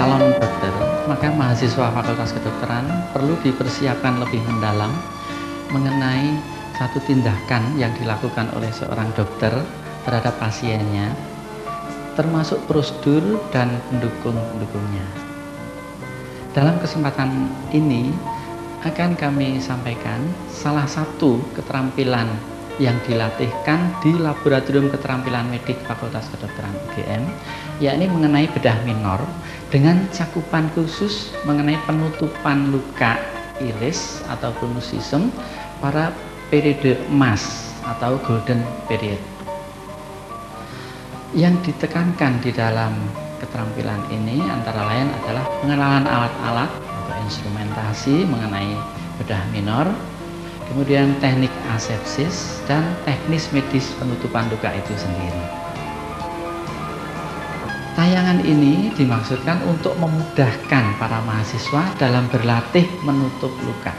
calon dokter, maka mahasiswa Fakultas Kedokteran perlu dipersiapkan lebih mendalam mengenai satu tindakan yang dilakukan oleh seorang dokter terhadap pasiennya, termasuk prosedur dan pendukung-pendukungnya. Dalam kesempatan ini akan kami sampaikan salah satu keterampilan yang dilatihkan di Laboratorium Keterampilan Medik Fakultas Kedokteran UGM, yakni mengenai bedah minor dengan cakupan khusus mengenai penutupan luka iris atau brucism pada periode emas atau golden period. Yang ditekankan di dalam keterampilan ini antara lain adalah pengenalan alat-alat atau instrumentasi mengenai bedah minor, kemudian teknik asepsis dan teknis medis penutupan luka itu sendiri. Tayangan ini dimaksudkan untuk memudahkan para mahasiswa dalam berlatih menutup luka.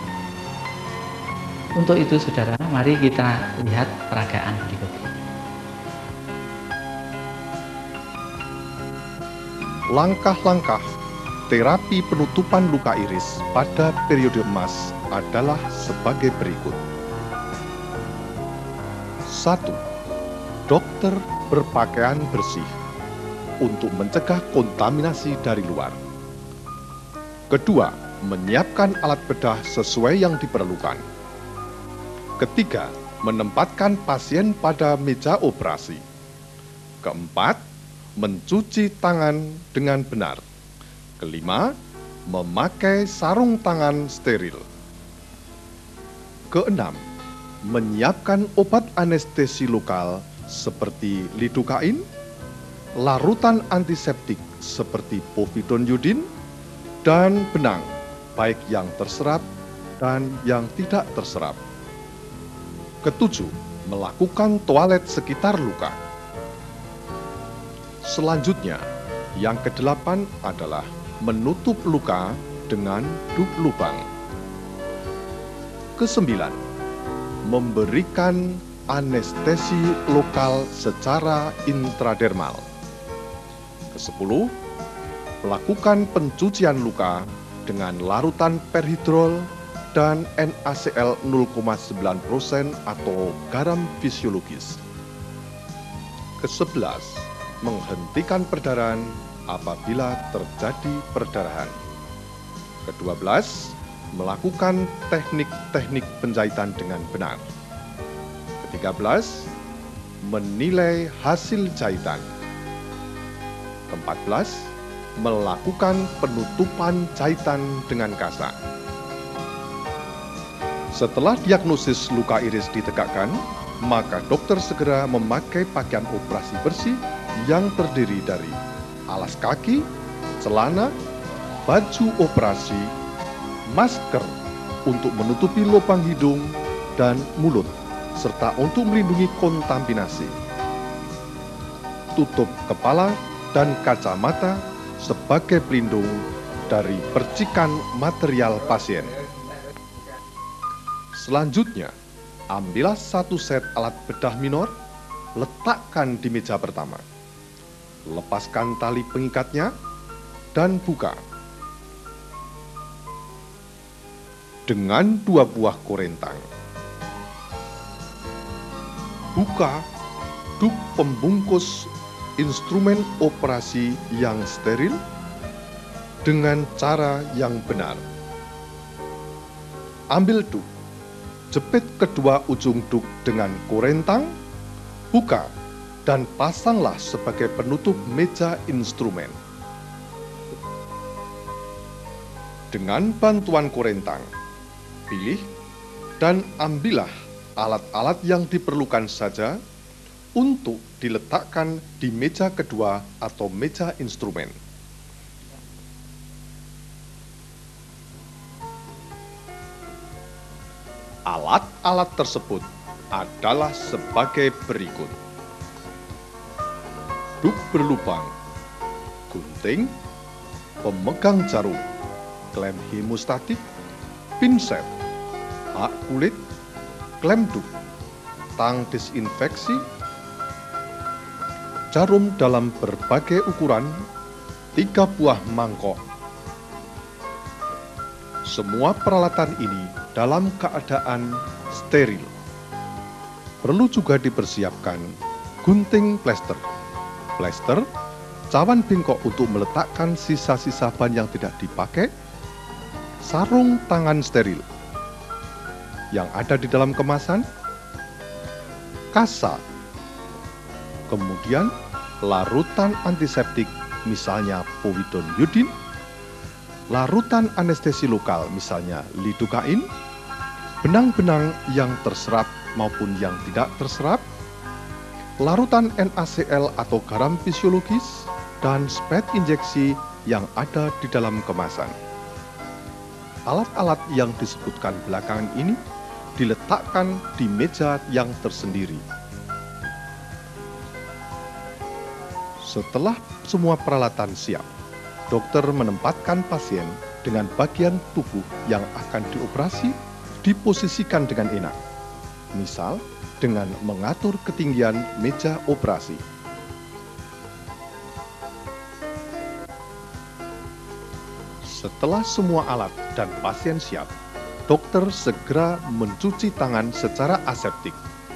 Untuk itu saudara, mari kita lihat peragaan berikut ini. Langkah-langkah terapi penutupan luka iris pada periode emas adalah sebagai berikut. 1. Dokter berpakaian bersih untuk mencegah kontaminasi dari luar. Kedua, menyiapkan alat bedah sesuai yang diperlukan. Ketiga, menempatkan pasien pada meja operasi. Keempat, mencuci tangan dengan benar. Kelima, memakai sarung tangan steril. Keenam, menyiapkan obat anestesi lokal seperti lidokain, larutan antiseptik seperti povidone iodin, dan benang, baik yang terserap dan yang tidak terserap. Ketujuh, melakukan toilet sekitar luka. Selanjutnya, yang kedelapan adalah menutup luka dengan dup lubang. Kesembilan, memberikan anestesi lokal secara intradermal. Kesepuluh, melakukan pencucian luka dengan larutan perhidrol dan NaCl 0,9% atau garam fisiologis. Kesebelas, menghentikan perdarahan apabila terjadi perdarahan. Ke-12, melakukan teknik-teknik penjahitan dengan benar. Ke-13, menilai hasil jahitan. Ke-14, melakukan penutupan jahitan dengan kasar. Setelah diagnosis luka iris ditegakkan, maka dokter segera memakai pakaian operasi bersih yang terdiri dari alas kaki, celana, baju operasi, masker untuk menutupi lubang hidung dan mulut, serta untuk melindungi kontaminasi, tutup kepala dan kacamata sebagai pelindung dari percikan material pasien. Selanjutnya, ambillah satu set alat bedah minor, letakkan di meja pertama. Lepaskan tali pengikatnya dan buka. Dengan 2 buah korentang. Buka dup pembungkus instrumen operasi yang steril dengan cara yang benar. Ambil dup, jepit kedua ujung dup dengan korentang, buka, dan pasanglah sebagai penutup meja instrumen. Dengan bantuan korentang, pilih dan ambillah alat-alat yang diperlukan saja untuk diletakkan di meja kedua atau meja instrumen. Alat-alat tersebut adalah sebagai berikut. Dup berlubang, gunting, pemegang jarum, klem hemostatik, pinset, hak kulit, klem dup, tang disinfeksi, jarum dalam berbagai ukuran, 3 buah mangkok. Semua peralatan ini dalam keadaan steril. Perlu juga dipersiapkan gunting plester, cawan bengkok untuk meletakkan sisa-sisa ban yang tidak dipakai, sarung tangan steril yang ada di dalam kemasan, kasa, kemudian larutan antiseptik misalnya povidone iodin, larutan anestesi lokal misalnya lidocaine, benang-benang yang terserap maupun yang tidak terserap, larutan NaCl atau garam fisiologis, dan spet injeksi yang ada di dalam kemasan. Alat-alat yang disebutkan belakangan ini diletakkan di meja yang tersendiri. Setelah semua peralatan siap, dokter menempatkan pasien dengan bagian tubuh yang akan dioperasi diposisikan dengan enak. Misal, dengan mengatur ketinggian meja operasi. Setelah semua alat dan pasien siap, dokter segera mencuci tangan secara aseptik.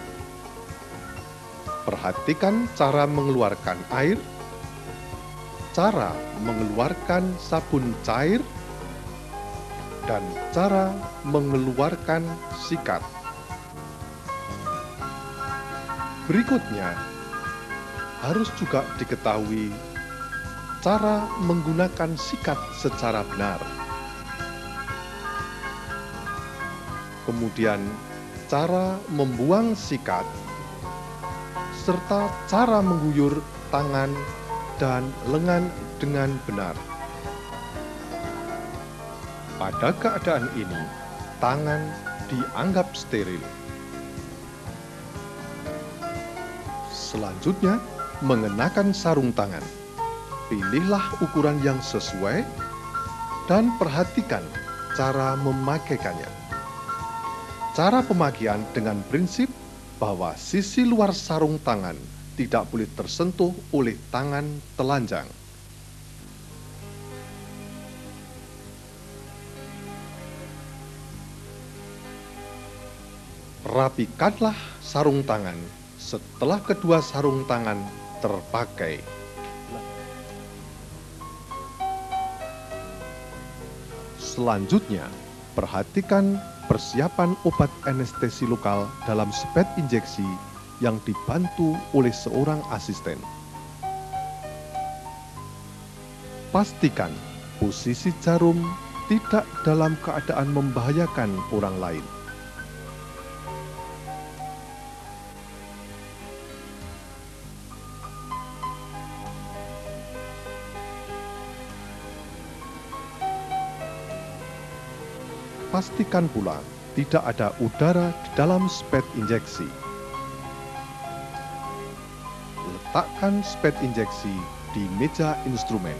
Perhatikan cara mengeluarkan air, cara mengeluarkan sabun cair, dan cara mengeluarkan sikat. Berikutnya, harus juga diketahui cara menggunakan sikat secara benar. Kemudian, cara membuang sikat, serta cara mengguyur tangan dan lengan dengan benar. Pada keadaan ini, tangan dianggap steril. Selanjutnya, mengenakan sarung tangan. Pilihlah ukuran yang sesuai dan perhatikan cara memakaikannya. Cara pemakaian dengan prinsip bahwa sisi luar sarung tangan tidak boleh tersentuh oleh tangan telanjang. Rapikanlah sarung tangan setelah kedua sarung tangan terpakai. Selanjutnya, perhatikan persiapan obat anestesi lokal dalam spet injeksi yang dibantu oleh seorang asisten. Pastikan posisi jarum tidak dalam keadaan membahayakan orang lain. Pastikan pula tidak ada udara di dalam spet injeksi. Letakkan spet injeksi di meja instrumen.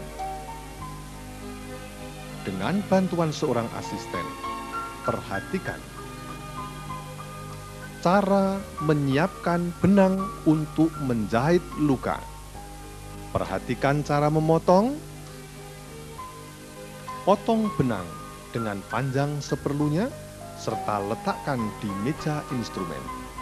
Dengan bantuan seorang asisten, perhatikan cara menyiapkan benang untuk menjahit luka. Perhatikan cara memotong. Potong benang dengan panjang seperlunya, serta letakkan di meja instrumen.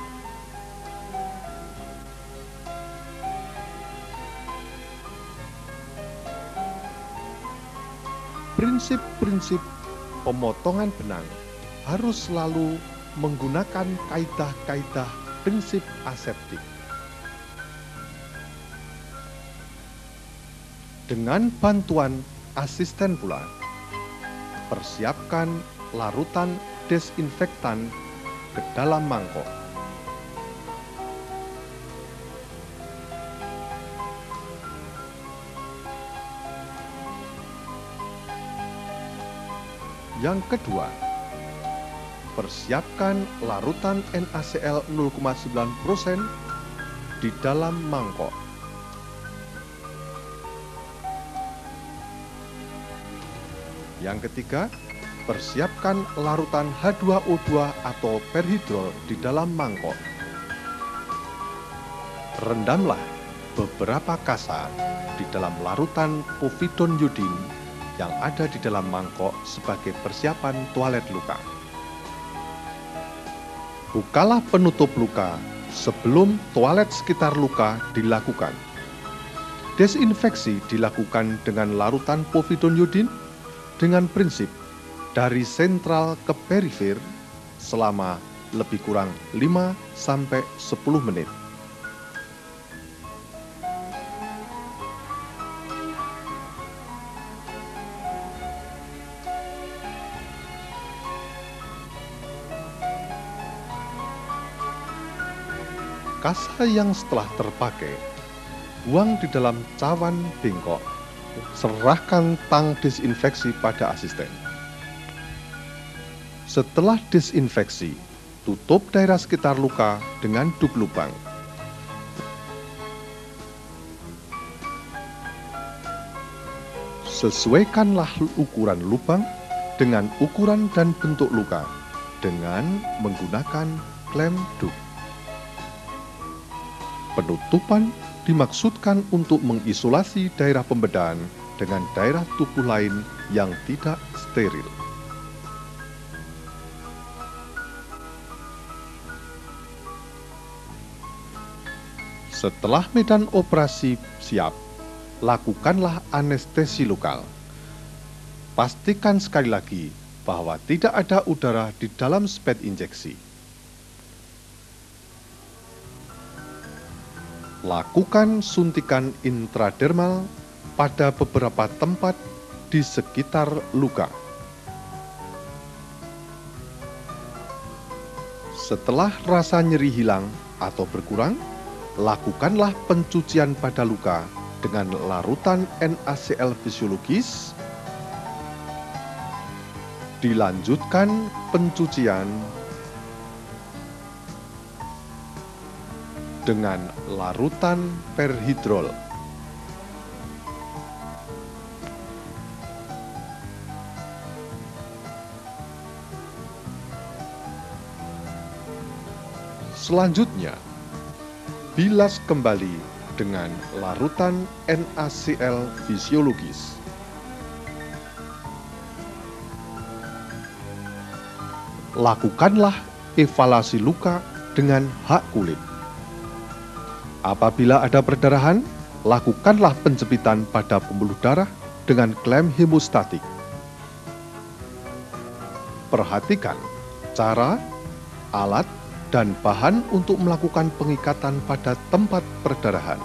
Prinsip-prinsip pemotongan benang harus selalu menggunakan kaidah-kaidah prinsip aseptik. Dengan bantuan asisten pula, persiapkan larutan desinfektan ke dalam mangkok. Yang kedua, persiapkan larutan NaCl 0,9% di dalam mangkok. Yang ketiga, persiapkan larutan H2O2 atau perhidrol di dalam mangkok. Rendamlah beberapa kasa di dalam larutan povidon iodin yang ada di dalam mangkok sebagai persiapan toilet luka. Bukalah penutup luka sebelum toilet sekitar luka dilakukan. Desinfeksi dilakukan dengan larutan povidon iodin dengan prinsip dari sentral ke perifer selama lebih kurang 5-10 menit. Kasa yang setelah terpakai, buang di dalam cawan bengkok. Serahkan tang desinfeksi pada asisten. Setelah desinfeksi, tutup daerah sekitar luka dengan duk lubang. Sesuaikanlah ukuran lubang dengan ukuran dan bentuk luka dengan menggunakan klem duk. Penutupan dimaksudkan untuk mengisolasi daerah pembedahan dengan daerah tubuh lain yang tidak steril. Setelah medan operasi siap, lakukanlah anestesi lokal. Pastikan sekali lagi bahwa tidak ada udara di dalam spet injeksi. Lakukan suntikan intradermal pada beberapa tempat di sekitar luka. Setelah rasa nyeri hilang atau berkurang, lakukanlah pencucian pada luka dengan larutan NaCl fisiologis. Dilanjutkan pencucian dengan larutan perhidrol. Selanjutnya, bilas kembali dengan larutan NaCl fisiologis. Lakukanlah evaluasi luka dengan hak kulit. Apabila ada perdarahan, lakukanlah penjepitan pada pembuluh darah dengan klem hemostatik. Perhatikan cara, alat, dan bahan untuk melakukan pengikatan pada tempat perdarahan.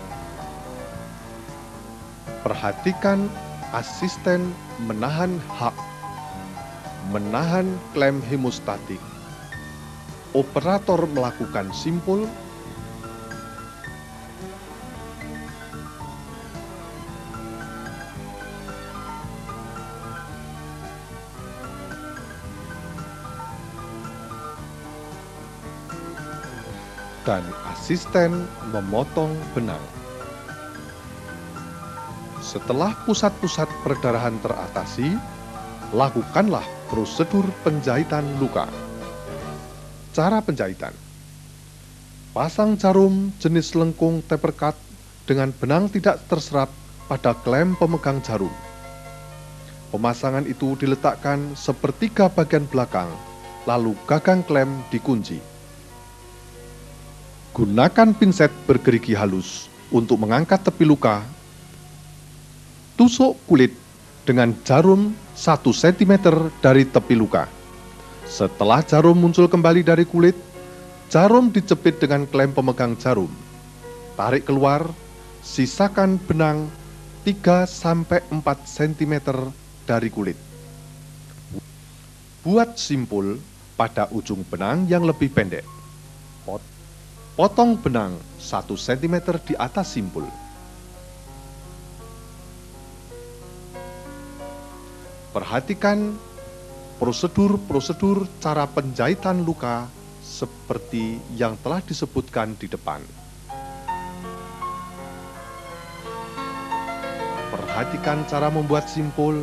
Perhatikan asisten menahan hak, menahan klem hemostatik, operator melakukan simpul, dan asisten memotong benang. Setelah pusat-pusat perdarahan teratasi, lakukanlah prosedur penjahitan luka. Cara penjahitan: pasang jarum jenis lengkung taper cut dengan benang tidak terserap pada klem pemegang jarum. Pemasangan itu diletakkan sepertiga bagian belakang, lalu gagang klem dikunci. Gunakan pinset bergerigi halus untuk mengangkat tepi luka. Tusuk kulit dengan jarum 1 cm dari tepi luka. Setelah jarum muncul kembali dari kulit, jarum dijepit dengan klem pemegang jarum. Tarik keluar, sisakan benang 3-4 cm dari kulit. Buat simpul pada ujung benang yang lebih pendek. Potong benang 1 cm di atas simpul. Perhatikan prosedur-prosedur cara penjahitan luka seperti yang telah disebutkan di depan. Perhatikan cara membuat simpul.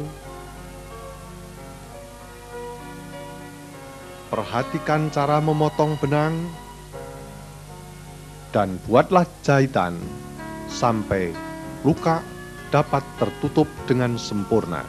Perhatikan cara memotong benang. Dan buatlah jahitan sampai luka dapat tertutup dengan sempurna.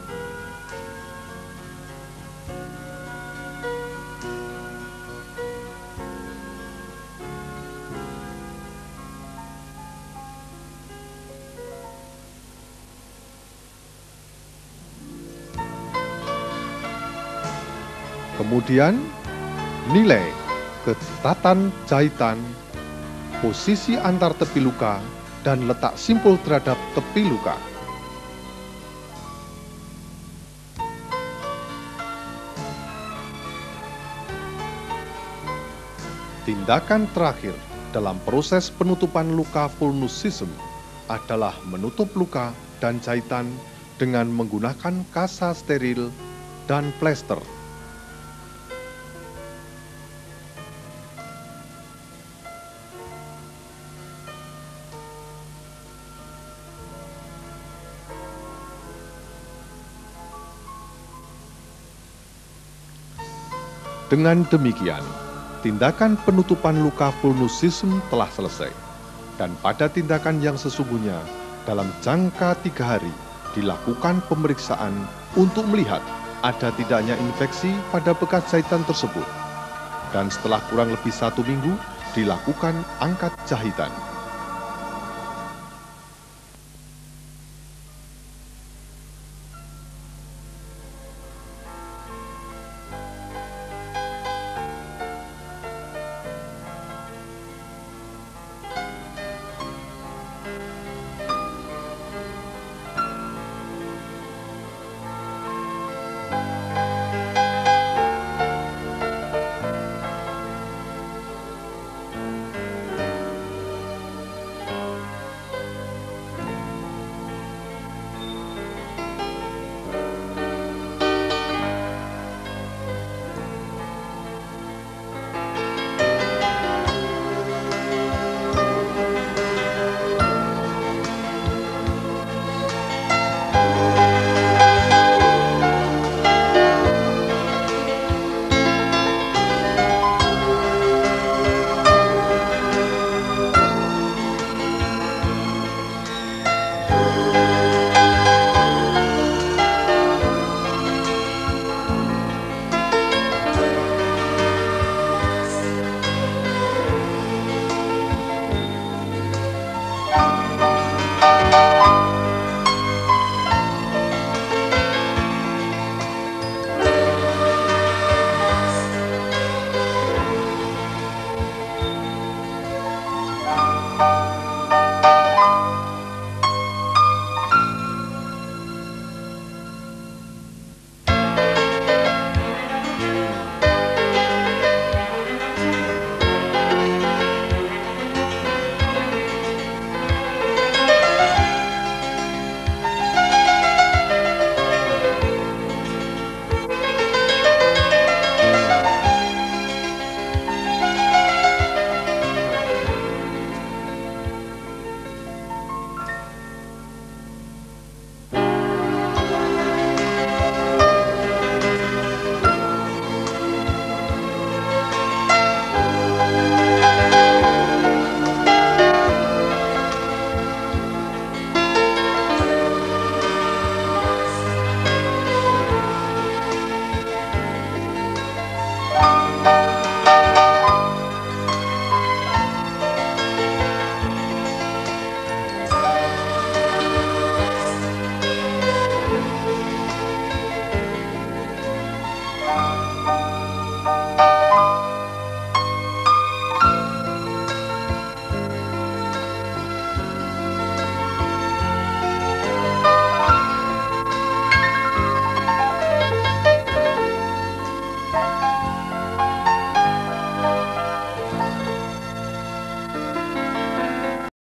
Kemudian, nilai keketatan jahitan, posisi antar tepi luka, dan letak simpul terhadap tepi luka. Tindakan terakhir dalam proses penutupan luka vulnusism adalah menutup luka dan jahitan dengan menggunakan kasa steril dan plester. Dengan demikian, tindakan penutupan luka vulnusism telah selesai. Dan pada tindakan yang sesungguhnya, dalam jangka 3 hari, dilakukan pemeriksaan untuk melihat ada tidaknya infeksi pada bekas jahitan tersebut. Dan setelah kurang lebih 1 minggu, dilakukan angkat jahitan.